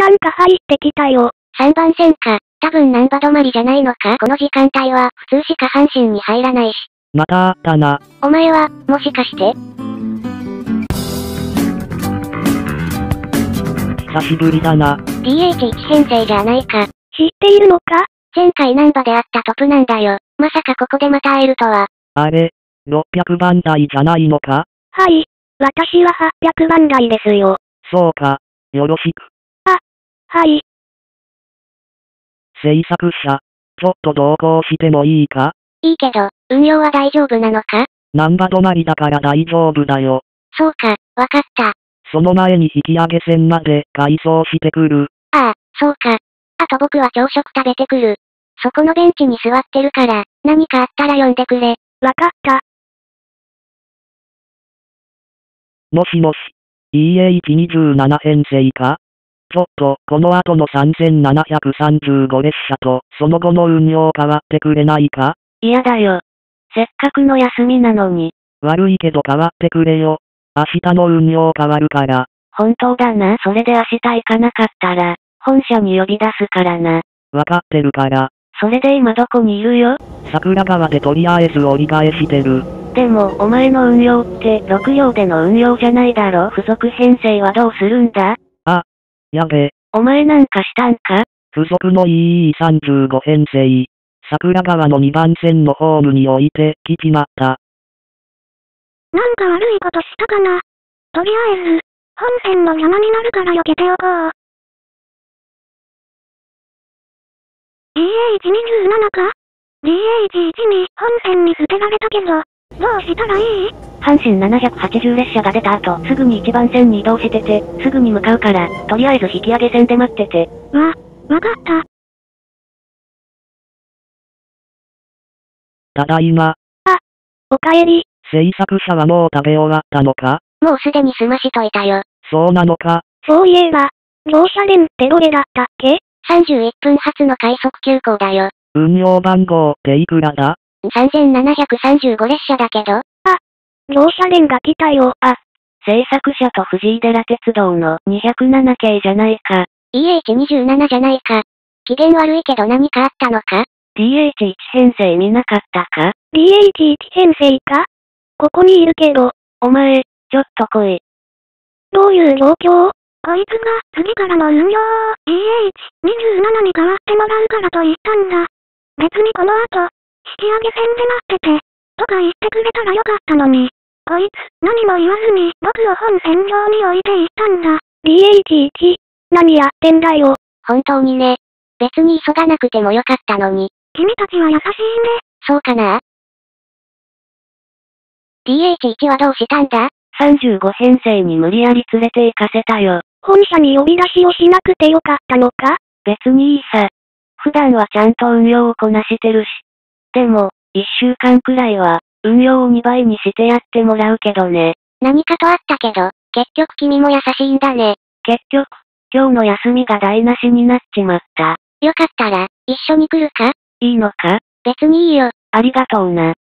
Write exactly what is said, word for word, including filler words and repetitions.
なんか入ってきたよ。 さんばん線か。多分難波止まりじゃないのか。この時間帯は、普通しか阪神に入らないし。 またあったな。 お前は、もしかして？ 久しぶりだな。 ディーエイチいち 編成じゃないか。 知っているのか？ 前回難波であったトップなんだよ。まさかここでまた会えるとは。 あれ、ろっぴゃくばん台じゃないのか？ はい。私ははっぴゃくばん台ですよ。 そうか。よろしく。 あ、はい。 制作者、ちょっと同行してもいいか？ いいけど、運用は大丈夫なのか？ 難波止まりだから大丈夫だよ。 そうか、わかった。 その前に引き上げ線まで改装してくる。 ああ、そうか。あと僕は朝食食べてくる。そこのベンチに座ってるから、何かあったら呼んでくれ。 わかった。 もしもし、イーエイチにじゅうなな 編成か？ちょっと、この後のさんぜんななひゃくさんじゅうご列車と、その後の運用変わってくれないか？ 嫌だよ。せっかくの休みなのに。 悪いけど変わってくれよ。明日の運用変わるから。 本当だな。それで明日行かなかったら、本社に呼び出すからな。 わかってるから。 それで今どこにいるよ？ 桜川でとりあえず折り返してる。 でも、お前の運用って、ろく両での運用じゃないだろ。付属編成はどうするんだ？ あ、やべ。 お前なんかしたんか？ 付属の イーイーさんじゅうご 編成。桜川のにばん線のホームに置いてきちまった。 なんか悪いことしたかな。とりあえず、本線の邪魔になるから避けておこう。イーエイチにじゅうなな か？ ディーエイチいち に本線に捨てられたけど、どうしたらいい？ 阪神ななひゃくはちじゅう列車が出た後、すぐにいちばん線に移動してて、すぐに向かうから、とりあえず引き上げ線で待ってて。 わ、わかった。 ただいま。 あ、おかえり。 制作者はもう食べ終わったのか？ もうすでに済ましといたよ。 そうなのか？ そういえば、乗車連ってどれだったっけ？ さんじゅういっぷん発の快速急行だよ。 運用番号っていくらだ？ さんぜんななひゃくさんじゅうご列車だけど。 あ、乗車連が来たよ。 あ、制作者と藤井寺鉄道のにひゃくなな系じゃないか。 イーエイチにじゅうなな じゃないか。機嫌悪いけど何かあったのか？ ディーエイチいち 編成見なかったか？ ディーエイチいち 編成か？ここにいるけど。 お前、ちょっと来い。 どういう状況？こいつが次からの運用を イーエイチにじゅうなな に変わってもらうからと言ったんだ。別にこの後、引き上げ線で待ってて、とか言ってくれたらよかったのに。こいつ、何も言わずに僕を本線上に置いていったんだ。ディーエイチいち、何やってんだよ。 本当にね。別に急がなくてもよかったのに。 君たちは優しいね。 そうかな？ ディーエイチいち はどうしたんだ？ さんじゅうご編成に無理やり連れて行かせたよ。 本社に呼び出しをしなくてよかったのか？ 別にいいさ。普段はちゃんと運用をこなしてるし。でも、いっしゅうかんくらいは、運用をにばいにしてやってもらうけどね。 何かとあったけど、結局君も優しいんだね。 結局、今日の休みが台無しになっちまった。 よかったら、一緒に来るか？ いいのか？ 別にいいよ。 ありがとうな。